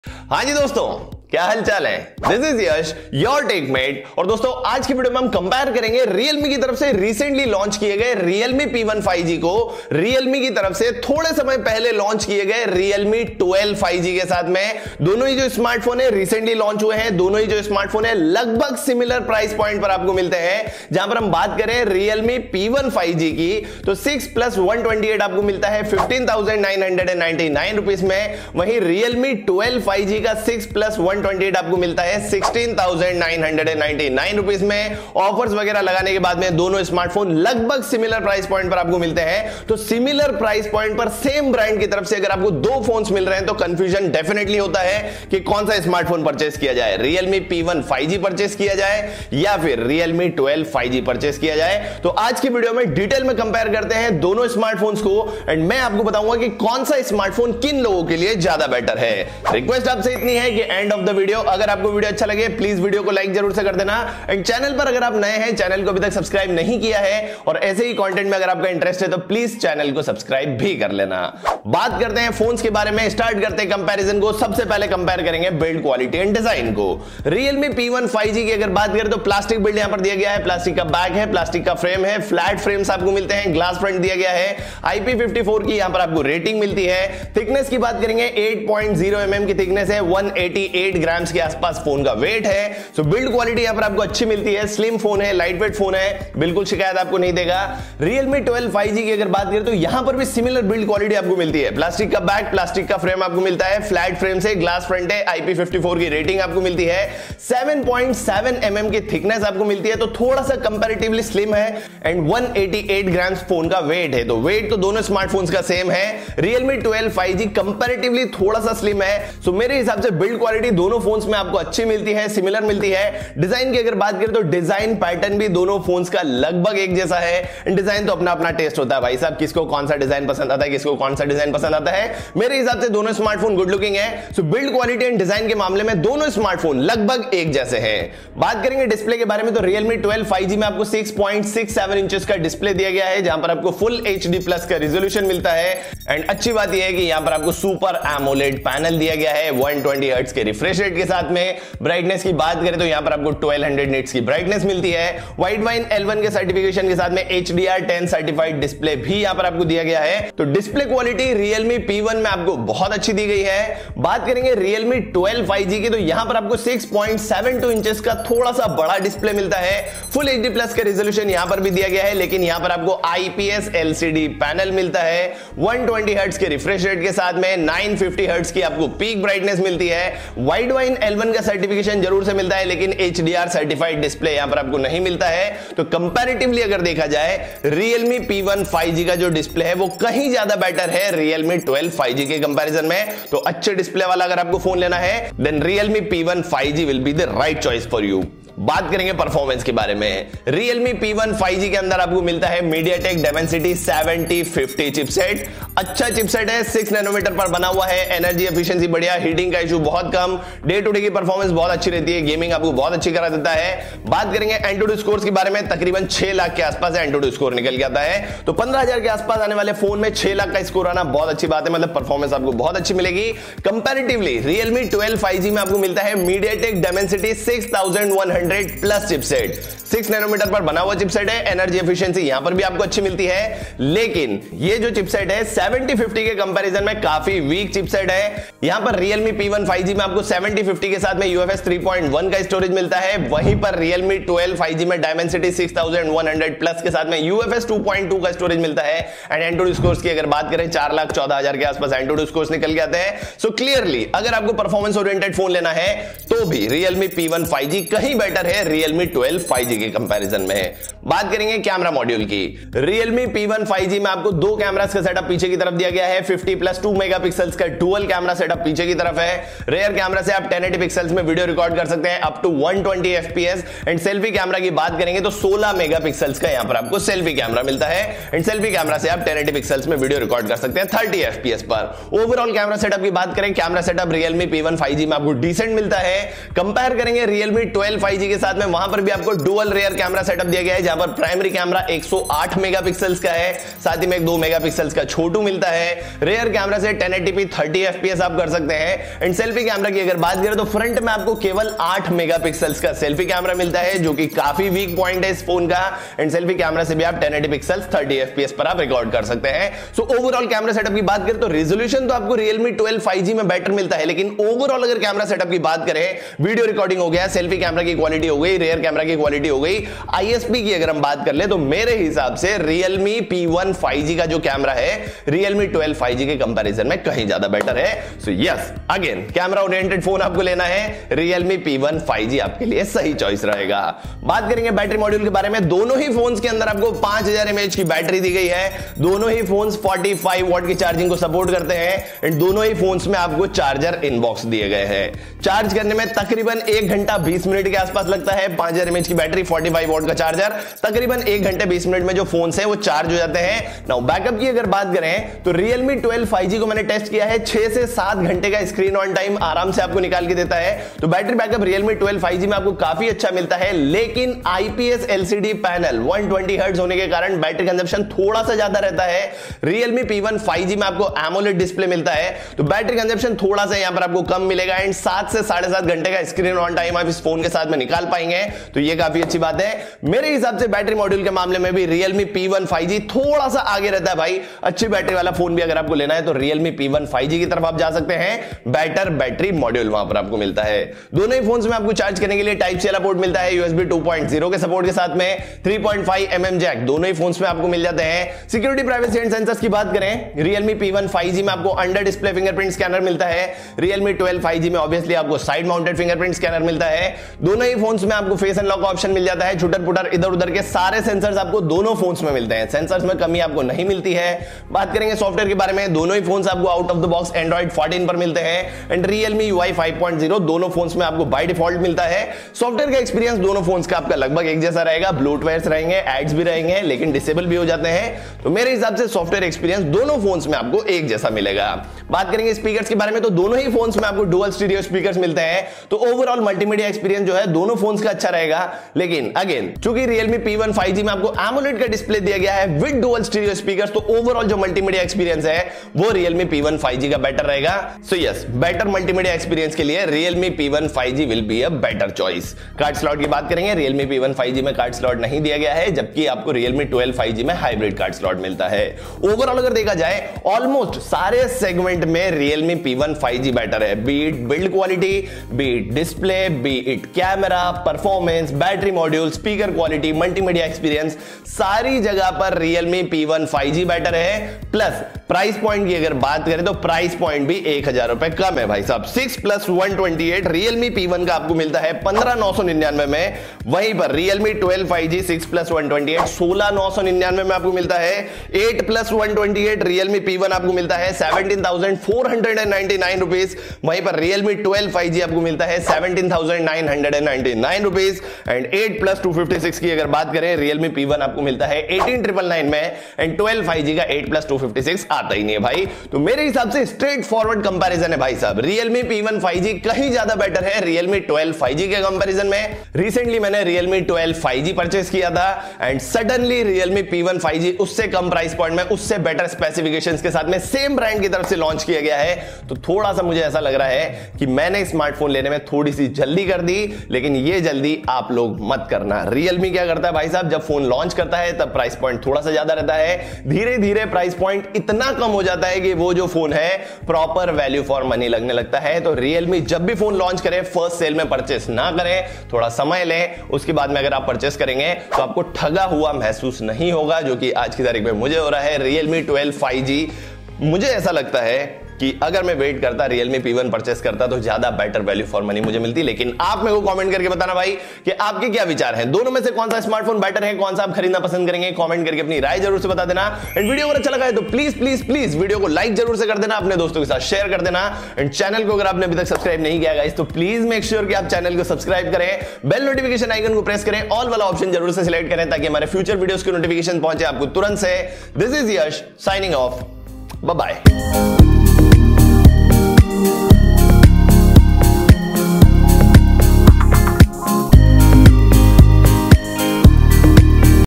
हाँ जी दोस्तों, क्या हालचाल है। This is Yash your Techmate. और दोस्तों आज की वीडियो में हम कंपेयर करेंगे Realme की तरफ से रिसेंटली लॉन्च किए गए Realme P1 5G को Realme की तरफ से थोड़े समय पहले लॉन्च किए गए Realme 12 5G के साथ में। दोनों ही जो स्मार्टफोन है रिसेंटली लॉन्च हुए हैं, दोनों ही जो स्मार्टफोन है लगभग सिमिलर प्राइस पॉइंट पर आपको मिलते हैं। जहां पर हम बात करें Realme P1 5G की तो 6 + 128 आपको मिलता है 15,999 रुपीस में। वहीं Realme 12 5G का 6 + 128 आपको मिलता है 16,999 रुपीस में। ऑफर्स वगैरह लगाने के बाद में दोनों स्मार्टफोन लगभग सिमिलर प्राइस पॉइंट पर आपको मिलते हैं। तो सिमिलर प्राइस पॉइंट पर सेम ब्रांड की तरफ से अगर आपको दो फोन्स मिल रहे हैं तो कंफ्यूजन डेफिनेटली होता है कि कौन सा स्मार्टफोन परचेस किया जाए, Realme P1 5G परचेस किया जाए या फिर Realme 12 5G परचेस किया जाए। तो आज की वीडियो में डिटेल में कंपेयर करते हैं दोनों स्मार्टफोन्स को एंड मैं आपको बताऊंगा कि कौन सा स्मार्टफोन किन लोगों के लिए ज्यादा बेटर है। रिक्वेस्ट आपसे इतनी है कि एंड ऑफ द वीडियो अगर आपको वीडियो अच्छा लगे प्लीज वीडियो को लाइक जरूर से कर देना एंड चैनल पर अगर आप नए हैं, चैनल को अभी तक सब्सक्राइब नहीं किया है और ऐसे ही कंटेंट में अगर आपका इंटरेस्ट है तो प्लीज चैनल को सब्सक्राइब भी कर लेना। बात करते हैं फोन्स के बारे में, स्टार्ट करते हैं कंपैरिजन को। सबसे पहले कंपेयर करेंगे बिल्ड क्वालिटी एंड डिजाइन को। Realme P1 5G की अगर बात करें तो प्लास्टिक बिल्ड यहां पर दिया गया है, प्लास्टिक का बैक है, प्लास्टिक का फ्रेम है, फ्लैट फ्रेम्स आपको मिलते हैं, ग्लास फ्रंट दिया गया है, IP54 की यहां पर आपको रेटिंग मिलती है। थिकनेस की बात करेंगे 8.0 mm की थिकनेस है, 188 ग्राम्स के आसपास फोन का वेट है। सो बिल्ड क्वालिटी यहां पर आपको अच्छी मिलती है, स्लिम फोन है, लाइट वेट फोन है, बिल्कुल शिकायत आपको नहीं देगा। Realme 12 5G की अगर बात करें तो यहां पर भी सिमिलर बिल्ड क्वालिटी आपको मिलती है, प्लास्टिक का बैक, प्लास्टिक का फ्रेम आपको मिलता है, फ्लैट फ्रेम से, ग्लास फ्रंट है, IP54 की रेटिंग आपको मिलती है, 7.7 mm की थिकनेस आपको मिलती है, तो थोड़ा सा कंपैरेटिवली स्लिम है एंड 188 ग्राम्स फोन का वेट है। तो वेट तो दोनों स्मार्टफोन्स का सेम है। Realme 12 5G कंपैरेटिवली थोड़ा सा स्लिम है। सो मेरे हिसाब से बिल्ड क्वालिटी दोनों फोन्स में आपको अच्छी मिलती है, सिमिलर मिलती है। डिजाइन की अगर बात करें तो डिजाइन पैटर्न भी दोनों फोन्स का लगभग एक जैसा है। डिजाइन तो अपना अपना टेस्ट होता है भाई साहब, किसको कौन सा डिजाइन पसंद आता है, किसको कौन सा डिजाइन पसंद आता है। मेरे हिसाब से दोनों स्मार्टफोन गुड लुकिंग है। So build quality and design के मामले में दोनों स्मार्टफोन लगभग एक जैसे हैं। बात करेंगे डिस्प्ले के बारे में तो Realme 12 5G में आपको 6.67 इंचेस का डिस्प्ले दिया गया है, जहां पर आपको फुल HD+ का रिजोल्यूशन मिलता है एंड अच्छी बात यह है कि यहां पर आपको सुपर एमोलेड पैनल दिया गया है 120 हर्ट्ज के रिफ्रेश रेट के साथ में। ब्राइटनेस की बात करें तो यहां पर आपको 1200 निट्स की ब्राइटनेस मिलती है। Widevine L1 के सर्टिफिकेशन के साथ में HDR10 सर्टिफाइड डिस्प्ले भी यहां पर आपको दिया गया है। तो डिस्प्ले क्वालिटी Realme P1 में आपको बहुत अच्छी दी गई है। बात करेंगे Realme 12 5G की तो यहां पर आपको 6.72 इंचेस का थोड़ा सा बड़ा डिस्प्ले मिलता है। फुल HD+ का रिजोल्यूशन यहां पर भी दिया गया है, लेकिन यहां पर आपको IPS LCD पैनल मिलता है, 120 हर्ट्ज के रिफ्रेश रेट के साथ में, 950 हर्ट्ज की आपको पीक ब्राइटनेस मिलती है। Widevine L1 का सर्टिफिकेशन जरूर से मिलता है, लेकिन HDR सर्टिफाइड डिस्प्ले यहां पर आपको नहीं मिलता है। तो कंपैरेटिवली अगर देखा जाए Realme P1 5G का जो डिस्प्ले है वो कहीं ज्यादा बेटर है Realme 12 5G के कंपैरिजन में। तो अच्छे डिस्प्ले वाला अगर आपको फोन लेना है then Realme P1 5G will be the right choice for you. बात करेंगे परफॉर्मेंस के बारे में। Realme P1 5G के अंदर आपको मिलता है MediaTek Dimensity 7050 चिपसेट। अच्छा चिपसेट है, 6 नैनोमीटर पर बना हुआ है, एनर्जी एफिशिएंसी बढ़िया, हीटिंग का इशू बहुत कम, डे टू डे की परफॉर्मेंस बहुत अच्छी रहती है, गेमिंग आपको बहुत अच्छी करा देता है। बात करेंगे एंटूडू स्कोर्स के बारे में, तकरीबन 6 लाख के आसपास एंटूडू स्कोर निकल के आता है। तो 15,000 के आसपास आने वाले फोन में 6 लाख का स्कोर आना बहुत अच्छी बात है, मतलब परफॉर्मेंस आपको बहुत अच्छी मिलेगी। कंपैरेटिवली Realme 12 5G में आपको मिलता है MediaTek Dimensity 6100 plus chipset, 6 nanometre पर बना हुआ चिपसेट है, एनर्जी एफिशिएंसी यहां पर भी आपको अच्छी मिलती है, लेकिन ये जो चिपसेट है 7050 के कंपैरिजन में काफी वीक चिपसेट है। यहां पर Realme P1 5G में आपको 7050 के साथ में UFS 3.1 का स्टोरेज मिलता है, वहीं पर Realme 12 5G में Dimensity 6100 प्लस के साथ में UFS 2.2 का स्टोरेज मिलता है एंड एंटूडू स्कोर्स की अगर बात करें 4,14,000 के आसपास एंटूडू स्कोर्स निकल के आते हैं। सो क्लियरली अगर आपको परफॉर्मेंस ओरिएंटेड फोन लेना है तो भी Realme P1 5G कहीं बेटर है Realme 12 5G के कंपैरिजन में। बात करेंगे कैमरा मॉड्यूल की। Realme P1 5G में आपको दो कैमरास का सेटअप पीछे की तरफ दिया गया है, 50+2 मेगापिक्सल्स का डुअल कैमरा सेटअप पीछे की तरफ है। रेयर कैमरा से आप 1080 पिक्सल्स में वीडियो रिकॉर्ड कर सकते हैं up to 120 FPS and selfie camera की बात करेंगे तो 16 मेगापिक्सल्स का यहां पर आपको सेल्फी कैमरा मिलता है एंड सेल्फी कैमरा से आप 1080 पिक्सल्स में वीडियो रिकॉर्ड कर सकते हैं 30 FPS पर। ओवरऑल कैमरा सेटअप की बात करें, camera setup Realme P1 5G में आपको डिसेंट मिलता है। कंपेयर करेंगे Realme 12 5G के साथ में, वहां पर भी आपको डुअल रेयर कैमरा सेटअप दिया गया है, जहां पर प्राइमरी कैमरा 108 मेगापिक्सल्स का है, साथ ही में एक 2 मेगापिक्सल्स का छोटू मिलता है। रेयर कैमरा से 1080p 30 fps आप कर सकते हैं। एंड सेल्फी कैमरा की अगर बात करें तो फ्रंट में आपको केवल 8 मेगापिक्सल्स का सेल्फी कैमरा मिलता है, जो कि काफी वीक पॉइंट है इस फोन का। एंड सेल्फी कैमरा से भी आप 1080 पिक्सल्स 30 fps पर आप रिकॉर्ड कर सकते हैं। सो ओवरऑल कैमरा सेटअप की बात करें तो रेजोल्यूशन तो आपको Realme 12 5G में बेटर मिलता है, लेकिन ओवरऑल अगर कैमरा सेटअप की बात करें, वीडियो रिकॉर्डिंग हो गया, सेल्फी कैमरा की क्वालिटी हो गई, रेयर कैमरा की क्वालिटी हो गई, ISP की अगर हम बात कर ले तो मेरे हिसाब से Realme P1 5G का जो कैमरा है Realme 12 5G के कंपैरिजन में कहीं ज्यादा बेटर है। So yes, again camera oriented phone आपको लेना है, Realme P1 5G आपके लिए सही चॉइस रहेगा। बात करेंगे बैटरी मॉड्यूल के बारे में। दोनों ही फोन्स के अंदर आपको 5000 mAh की बैटरी दी गई है। दोनों ही फोन्स 45 वॉट की चार्जिंग को सपोर्ट करते हैं। एंड दोनों ही फोन्स में आपको चार्जर इनबॉक्स दिए गए हैं। चार्ज करने में तकरीबन 1 घंटा 20 मिनट के आसपास लगता है। 5000 mAh की बैटरी, 45 वॉट का चार्जर, तकरीबन 1 घंटे 20 मिनट में जो फोन्स हैं वो चार्ज हो जाते हैं। नाउ बैकअप की अगर बात करें तो Realme 12 5G को मैंने टेस्ट किया है, 6 से 7 घंटे का स्क्रीन ऑन टाइम आराम से आपको निकाल के देता है। तो बैटरी बैकअप Realme 12 5G में आपको काफी अच्छा मिलता है, लेकिन IPS LCD पैनल 120 हर्ट्ज होने के कारण बैटरी कंजप्शन थोड़ा सा ज्यादा रहता है। Realme P1 5G में आपको AMOLED डिस्प्ले मिलता है, तो बैटरी कंजप्शन थोड़ा सा यहां पर आपको कम मिलेगा। एंड 7 से 7.5 घंटे का स्क्रीन ऑन टाइम आप इस फोन के साथ में निकाल पाएंगे, तो ये काफी अच्छी बात है। मेरे हिसाब से बैटरी मॉड्यूल के मामले में भी Realme P1 5G थोड़ा सा आगे रहता है भाई। अच्छी बैटरी वाला फोन भी अगर आपको लेना है तो Realme P1 5G की तरफ आप जा सकते हैं। बेटर बैटरी मॉड्यूल वहां पर आपको मिलता है। दोनों ही फोन्स में आपको चार्ज करने के लिए टाइप सी वाला पोर्ट मिलता है, USB 2.0 के सपोर्ट के साथ में। 3.5 mm जैक दोनों ही फोन्स में आपको मिल जाते हैं। सिक्योरिटी, प्राइवेसी एंड सेंसर्स की बात करें, Realme P1 5G में आपको अंडर डिस्प्ले फिंगरप्रिंट स्कैनर मिलता है। Realme 12 5G में ऑब्वियसली आपको साइड माउंटेड फिंगरप्रिंट स्कैनर मिलता है। दोनों ही फोन्स में आपको फेस अनलॉक ऑप्शन मिल जाता है। छुटर पुटर इधर उधर के सारे सेंसर्स आपको दोनों फोन्स में मिलते हैं, सेंसर्स में कमी आपको नहीं मिलती है। बात करेंगे सॉफ्टवेयर के बारे में, दोनों ही फोन्स आपको out of the box Android 14 पर मिलते हैं। एंड Realme UI 5.0 दोनों फोन्स में आपको बाय डिफॉल्ट मिलता है। सॉफ्टवेयर का एक्सपीरियंस दोनों फोन्स का आपका लगभग एक जैसा रहेगा। ब्लूटवेयर्स रहेंगे, एड्स भी रहेंगे, लेकिन डिसेबल भी हो जाते हैं। तो मेरे हिसाब से सॉफ्टवेयर एक्सपीरियंस दोनों फोन्स में आपको एक जैसा मिलेगा। बात करेंगे स्पीकर्स के बारे में, तो दोनों ही फोन्स में आपको डुअल स्टीरियो स्पीकर्स मिलते हैं। तो ओवरऑल मल्टीमीडिया एक्सपीरियंस जो है दोनों फोन्स का अच्छा रहेगा। लेकिन अगेन चूंकि Realme P1 5G में आपको AMOLED का डिस्प्ले दिया गया है विद डुअल स्टीरियो स्पीकर्स, तो ओवरऑल जो मल्टीमीडिया एक्सपीरियंस है वो Realme P1 5G का बेटर रहेगा। So yes, better multimedia experience के लिए Realme P1 5G will be a better choice. Card slot की बात करेंगे, Realme P1 5G में कार्ड स्लॉट नहीं दिया गया है, जबकि आपको Realme 12 5G में हाइब्रिड कार्ड स्लॉट मिलता है। ओवरऑल अगर देखा जाए ऑलमोस्ट सारे सेगमेंट में Realme P1 5G बेटर है, be it build quality, be it display, be it camera, performance, battery module, speaker quality, multimedia experience, सारी जगह पर Realme P1 5G बेटर है। प्लस प्राइस पॉइंट की अगर बात करें तो प्राइस पॉइंट भी 1000 रुपए कम है भाई साहब। 6 + 128 Realme P1 का आपको मिलता है 15999 में, वहीं पर Realme 12 5G 6 + 128 16999 में आपको मिलता है। 8 + 128 Realme P1 आपको मिलता है 17,499 रुपीस, वहीं पर Realme 12 5G आपको मिलता है 17,999 रुपीस। एंड 8 + 256 की अगर बात करें Realme P1 आपको मिलता है 18,999 में। एंड 12 5G का 8 + 256 आता ही नहीं है भाई। तो मेरे हिसाब से स्ट्रेट फॉरवर्ड कंपैरिजन है भाई साहब, Realme P1 5G कहीं ज्यादा बेटर है Realme 12 5G के कंपैरिजन में। रिसेंटली मैंने Realme 12 5G परचेस किया था and suddenly Realme P1 5G उससे कम प्राइस पॉइंट में, उससे बेटर स्पेसिफिकेशंस के साथ में सेम ब्रांड की तरफ से लॉन्च किया गया है। तो थोड़ा सा मुझे ऐसा लग रहा है कि मैंने स्मार्टफोन लेने में थोड़ी सी जल्दी कर दी, लेकिन ये जल्दी आप लोग मत करना। Realme क्या करता है भाई साहब, जब फोन लॉन्च करता है तब प्राइस पॉइंट थोड़ा सा ज्यादा रहता है, धीरे धीरे प्राइस पॉइंट इतना कम हो जाता है कि वो जो फोन है प्रॉपर वैल्यू फॉर मनी लगने लगता है। तो Realme जब भी फोन लॉन्च करे फर्स्ट सेल में परचेस ना करें, थोड़ा समय लें, उसके बाद में अगर आप परचेस करेंगे तो आपको ठगा हुआ महसूस नहीं होगा, जो कि आज की तारीख में मुझे हो रहा है। Realme 12 5G मुझे ऐसा लगता है कि अगर मैं वेट करता Realme P1 परचेस करता तो ज्यादा बेटर वैल्यू फॉर मनी मुझे मिलती। लेकिन आप मेरे को कमेंट करके बताना भाई कि आपके क्या विचार हैं, दोनों में से कौन सा स्मार्टफोन बेटर है, कौन सा आप खरीदना पसंद करेंगे। कमेंट करके अपनी राय जरूर से बता देना। एंड वीडियो अगर अच्छा लगा है तो प्लीज प्लीज प्लीज वीडियो को लाइक जरूर से कर देना, अपने दोस्तों के साथ शेयर कर देना। एंड चैनल को अगर आपने अभी तक सब्सक्राइब नहीं किया गाइस तो प्लीज मेक श्योर कि आप चैनल को सब्सक्राइब करें, बेल नोटिफिकेशन आइकन को प्रेस करें, ऑल वाला ऑप्शन जरूर से सिलेक्ट करें ताकि हमारे फ्यूचर वीडियोस की नोटिफिकेशन पहुंचे आपको तुरंत से। This is Yash signing off, bye bye.